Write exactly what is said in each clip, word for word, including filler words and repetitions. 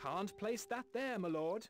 Can't place that there, my lord.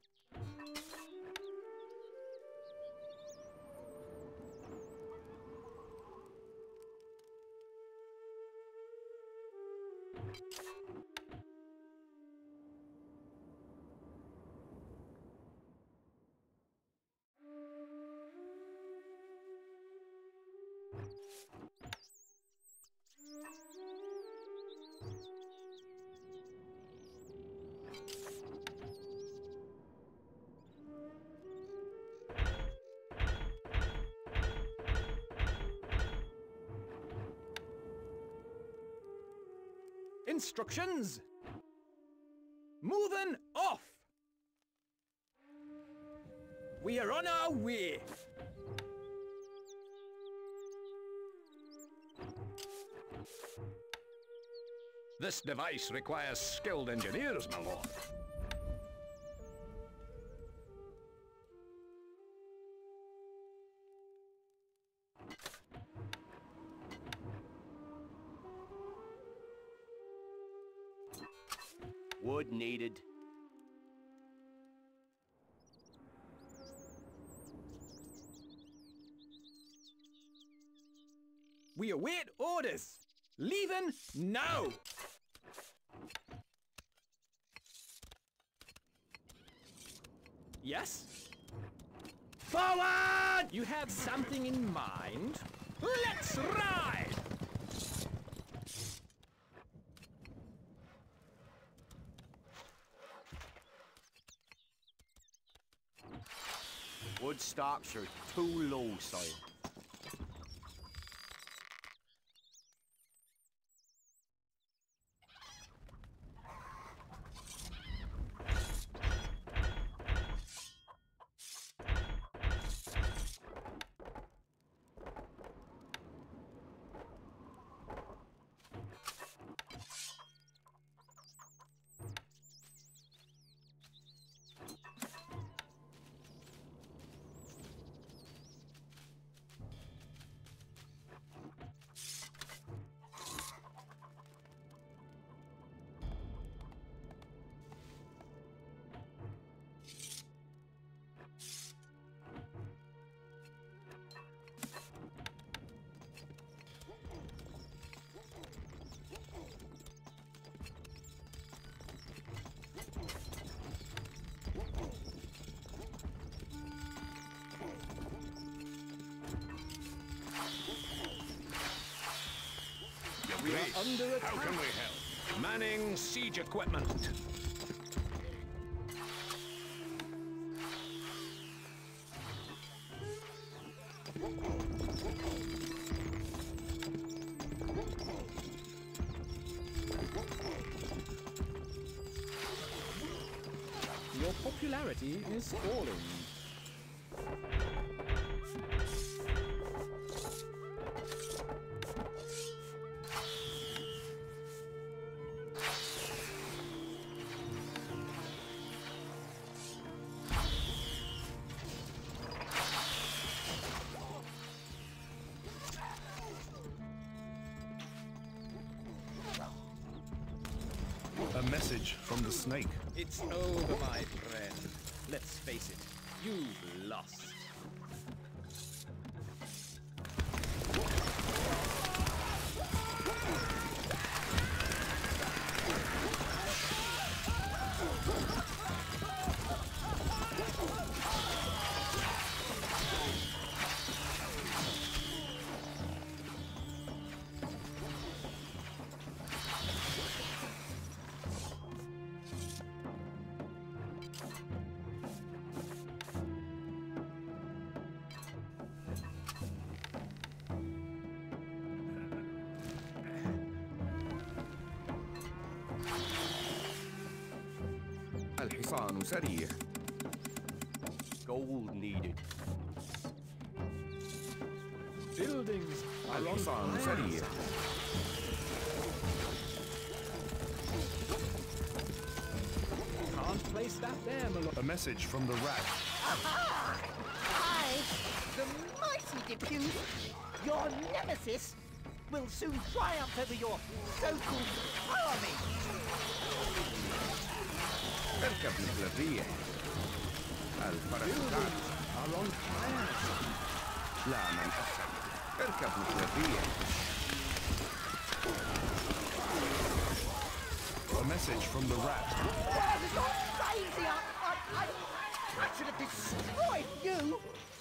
Instructions! Moving off! We are on our way! This device requires skilled engineers, my lord. Wood needed. We await orders! Leaving now! Yes? Forward! You have something in mind? Let's ride! Wood stocks are too low, sire. We are under attack. How can we help? Manning siege equipment. Your popularity is falling. A message from the snake. It's over, my friend. Let's face it, you've lost. الحصان سريع. Gold needed. Buildings are on الحصان fire. سريع. Can't place that there, my lord. A message from the rat. Aha! I, the mighty Diffuse, your nemesis, will soon triumph over your so-called army. اركب مثل الريح. الفرس تعدو. لا من أسرع. اركب مثل الريح. A message from the rat. Well, it's not crazy. I, I, I, I should have destroyed you.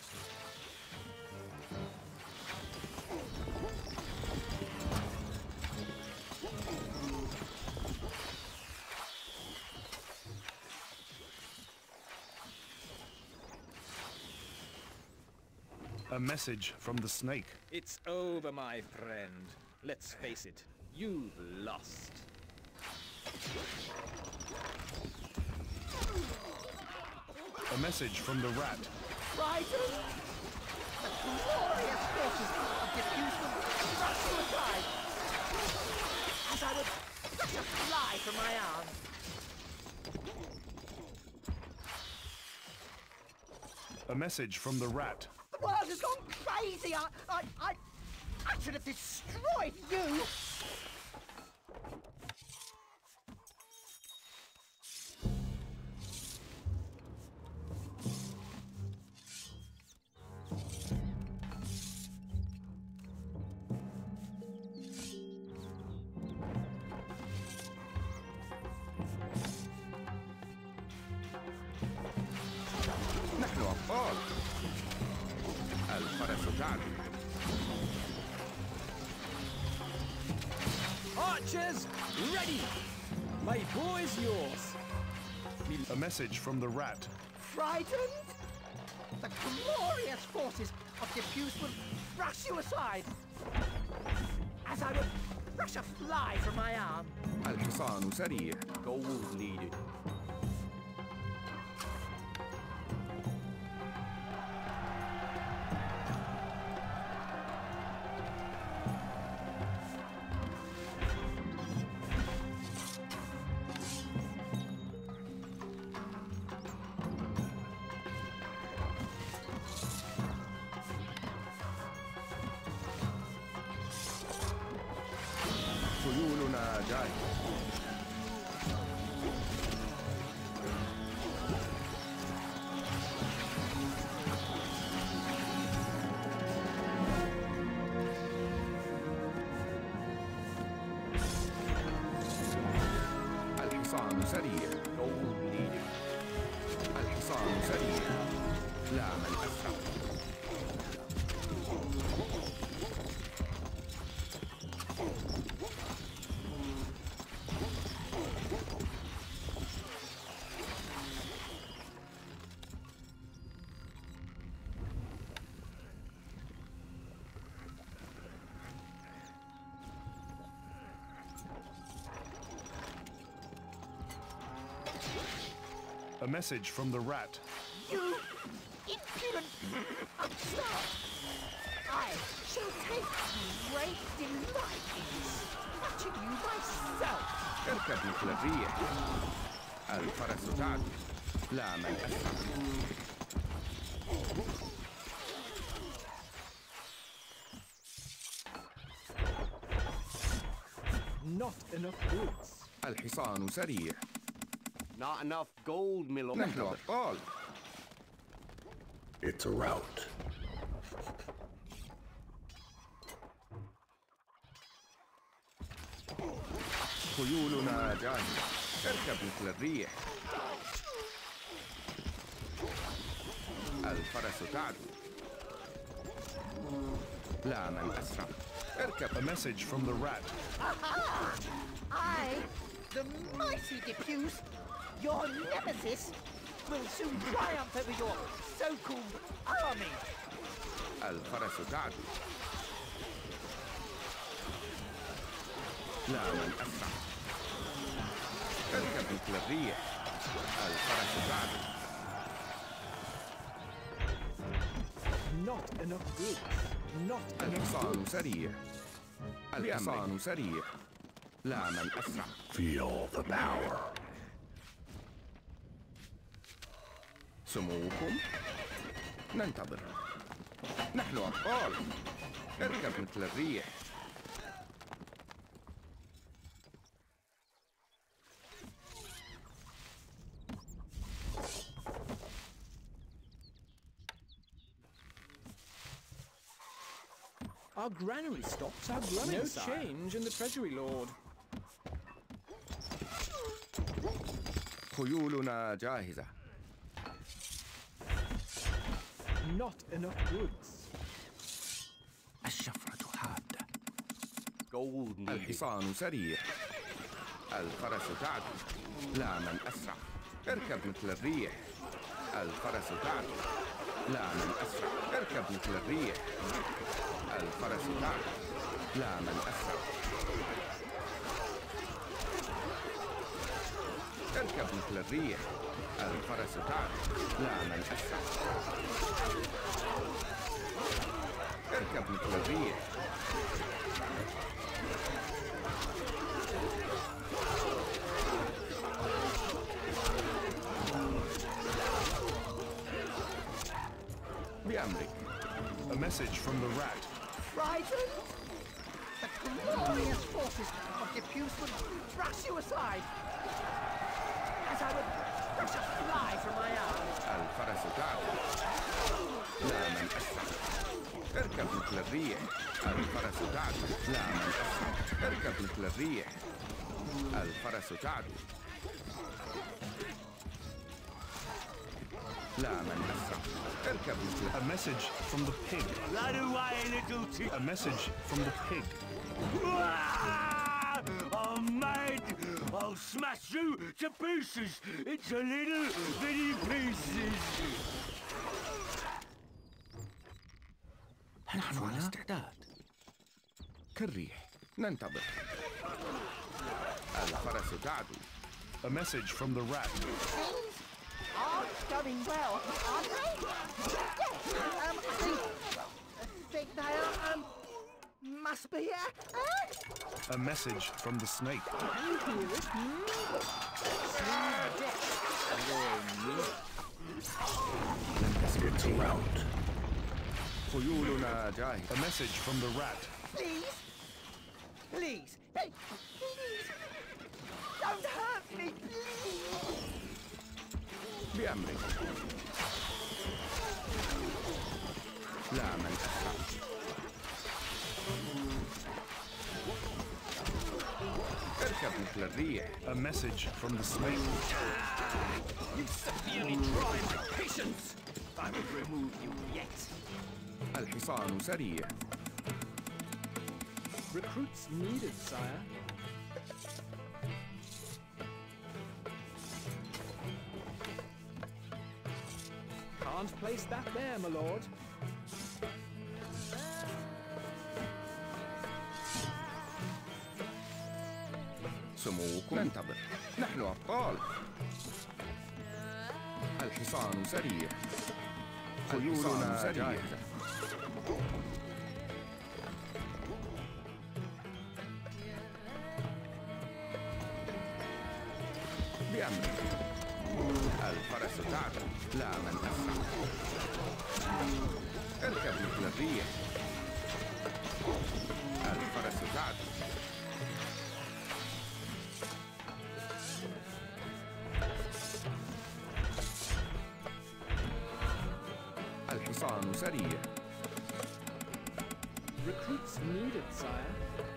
A message from the snake. It's over, my friend. Let's face it, you've lost. A message from the rat. Frightened? The glorious forces of diffuse will rush you aside. As I would such a fly from my arm. A message from the rat. The world has gone crazy. I, I, I, I should have destroyed you. نحن أبطال. الفرس تعدو. Archers, ready! My boy's yours. A message from the rat. Frightened? The glorious forces of diffuse will brush you aside. As I would brush a fly from my arm. الحصان سريع. Gold needed. خيولنا جاية. الحصان سريع. Gold needed. الحصان سريع. لا من أسرع. A message from the rat. You impudent upstart! I shall take great delight in snatching you myself. اركب مثل الريح. الفرس تعدو. لا من أسرع. Not enough goods. الحصان سريع. Not enough gold, Milo. نحن أبطال. It's a rout. خيولنا جاهزة. اركب مثل الريح. الفرس تعدو. لا من أسرع. اركب. A message from the rat. Aha! I, the mighty Diffuse, your nemesis, will soon triumph over your so-called army. الفرس تعدو. لا من أسرع. اركب مثل الريح. الفرس تعدو. Not enough goods. Not enough الحصان goods. سريع. الحصان سريع. لا من أسرع. Feel the power. سموكم. ننتظر. نحن أبطال. اركب مثل الريح. Our granary stocks are growing, no sire. change in the treasury, Lord. خيولنا جاهزة. Not enough goods. الشفرة حادة. Gold needed. الحصان سريع. الفرس تعدو. لا من أسرع. اركب مثل الريح. الفرس تعدو. لا من أسرع. اركب مثل الريح. الفرس تعدو. لا من أسرع. اركب مثل الريح. الفرس تعدو. لا من أسرع. اركب مثل الريح. بأمرك. A message from the rat. Frightened? The glorious forces of Diffuse would brush you aside, as I would brush a fly from my arm. الفرس تعدو. لا من أسرع. اركب مثل الريح. الفرس تعدو. لا من أسرع. اركب مثل الريح. الفرس تعدو. لا من أسرع. اركب مثل A message from the pig. Run away, little t- A message from the pig. Ah! I'm mad! I'll smash you to pieces into little bitty pieces! نحن على استعداد. كالريح. ننتظر. الفرس تعدو. A message from the rat. Are going well, aren't they? Yes, um, I think, I think they are, um, must be, uh, uh, A message from the snake. You hear it? Hmm? Smooth deck. It's route. خيولنا جاهزة. A message from the rat. please, please, hey, please, don't hurt me, please. بأمرك. لا من أسرع. اركب مثل الريح. A message from the snake. You severely try my patience! I will remove you yet. الحصان سريع. Recruits needed, sire. Can't place that there, my lord. سموكم. ننتظر. نحن أبطال. الحصان سريع. خيولنا جاهزة. بأمرك. الفرس تعدو. لا من أسرع. اركب مثل الريح. الفرس تعدو. الحصان سريع. Recruits needed, sire.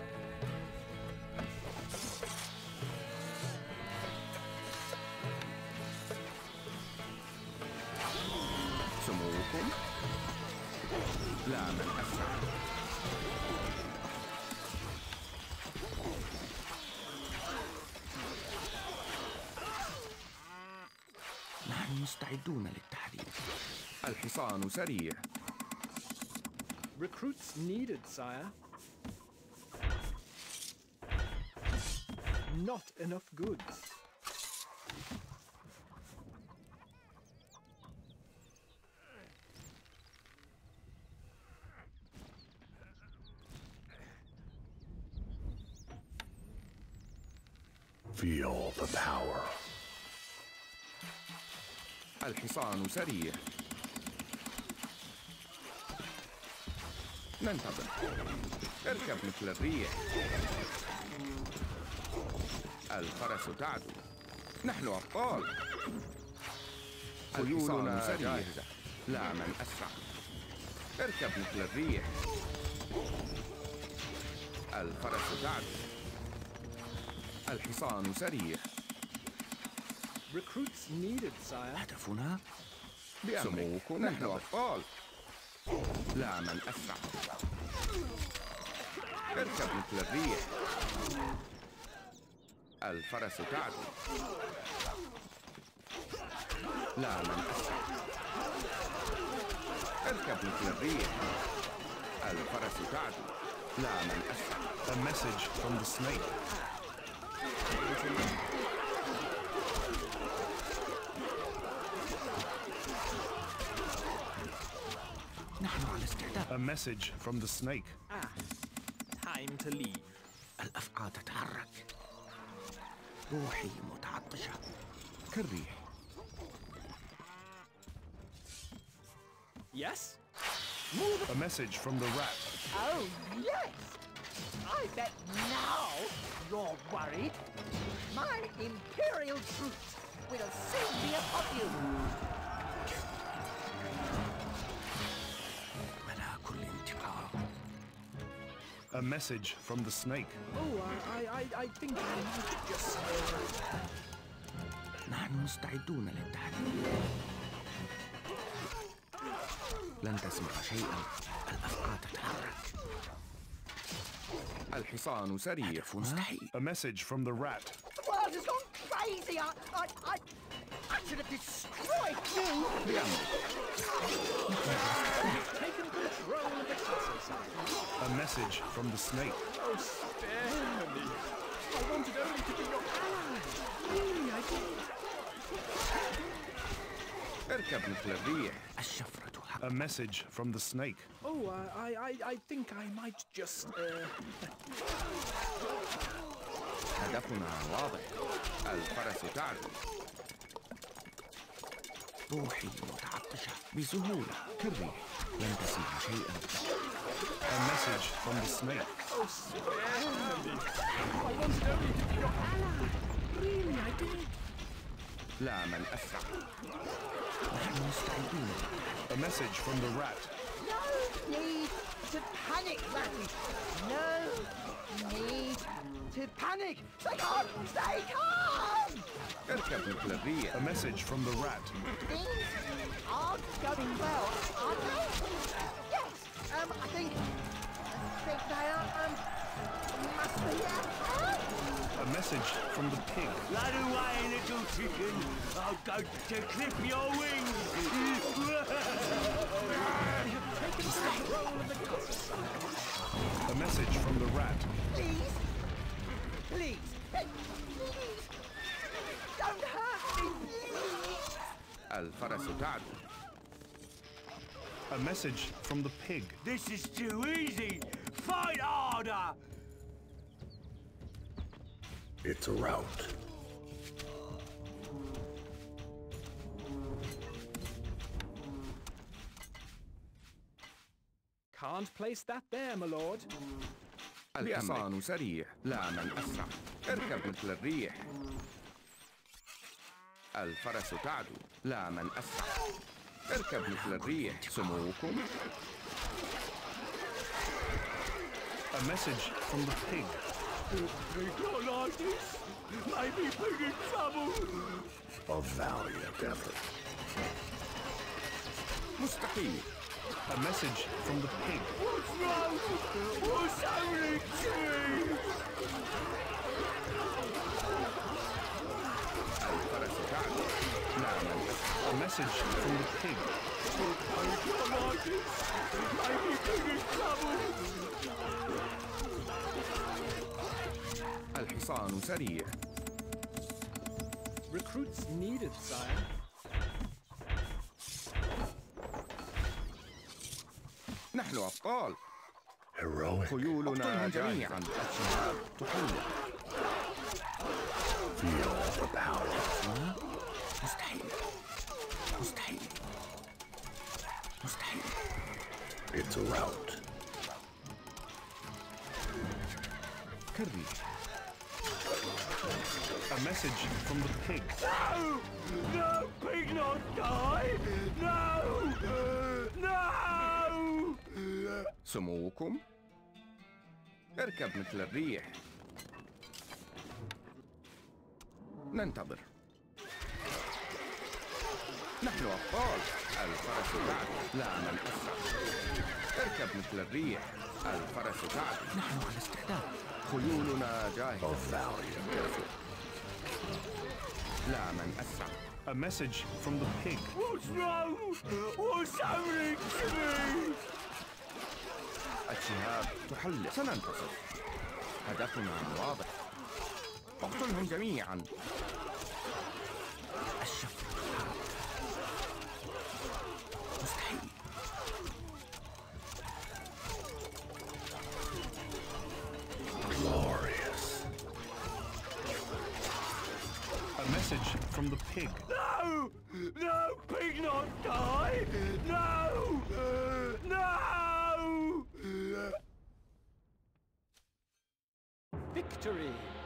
سموكم. لا من أسرع. نحن مستعدون للتحريك. الحصان سريع. Recruits needed, sire. Not enough goods. Feel the power. الحصان سريع. ننتظر. اركب مثل الريح. الفرس تعدو. نحن أبطال. خيولنا جاهزة. لا من أسرع. اركب مثل الريح. الفرس تعدو. الحصان سريع. Recruits needed, sire. هدفنا سموكم نحن أبطال. لا من أسرع. اركب مثل الريح. الفرس تعدو. لا من أسرع. اركب مثل الريح. الفرس تعدو. لا من أسرع. A message from the snake. نحن على استعداد. A message from the snake. Ah, time to leave. الأفعى تتحرك. روحي متعطشة كالريح. Yes? A message from the rat. Oh, yes! I bet now you're worried. My Imperial troops will soon be upon you. ملاك الانتقام. A message from the snake. Oh, I, I, I think I might just... Uh, نحن مستعدون للتحدي. لن تسمع شيئا. الأفعى تتحرك. الحصان سريع. مستحيل. A message from the rat. The world has gone crazy. I, I, I, I should have destroyed you. taken control of the castle, sire. A message from the snake. Oh, spare me. I wanted only to be your ally. Really, I did. اركب مثل الريح. الشفرة حق. A message from the snake. Oh, I, I, I think I might just, uh... هدفنا واضح. الفرس تعدو. روحي متعطشة بسهولة كالريح. لن تسمع شيئا. A message from the snake. Oh, spare me. I wanted only to be your ally. Really, I did. لا من أسرع. نحن مستعدون. A message from the rat. No need to panic, Ratty. No need to panic. They can't. They can't. اركب مثل الريح. A message from the rat. Things aren't going well, are they? Yes. Um, I think. I think they are. Um, must be. Uh, A message from the pig. Run away, little chicken. I'm going to clip your wings. A message from the rat. please, please, please, don't hurt me, please. الفرس تعدو. A message from the pig. This is too easy. Fight harder. It's a rout. Can't place that there, my lord. الحصان سريع. لا من أسرع. اركب مثل الريح. الفرس تعدو. لا من أسرع. اركب مثل الريح. سموكم. A message from the pig. They don't like this. Maybe put in trouble. A valiant effort. مستحيل. A message from the pig. What's wrong? What's happening to me? الفرس تعدو. لا من أسرع. A message from the pig. They don't like this. Maybe put in trouble. الحصان سريع. Recruits needed, sire. نحن أبطال. Heroic. خيولنا جميعا. الشباب تحول. Feel the power. مستحيل. مستحيل. مستحيل. It's a rout. كالريح. A message from the pig. No! No! Pig not die! No! No! سموكم. اركب مثل الريح. ننتظر. نحن أبطال. الفرس تعدو. لا من أسرع. اركب مثل الريح. الفرس تعدو. نحن على استعداد. خيولنا جاهزة. لا من أسرع. A message from the pig. What's wrong? What's happening to me? الشهاب تحلق. سننتصر. هدفنا واضح. اقتلهم جميعا. الشفرة مستحيل. Glorious. A message from the pig. No! No! Pig not die! No! No! Victory!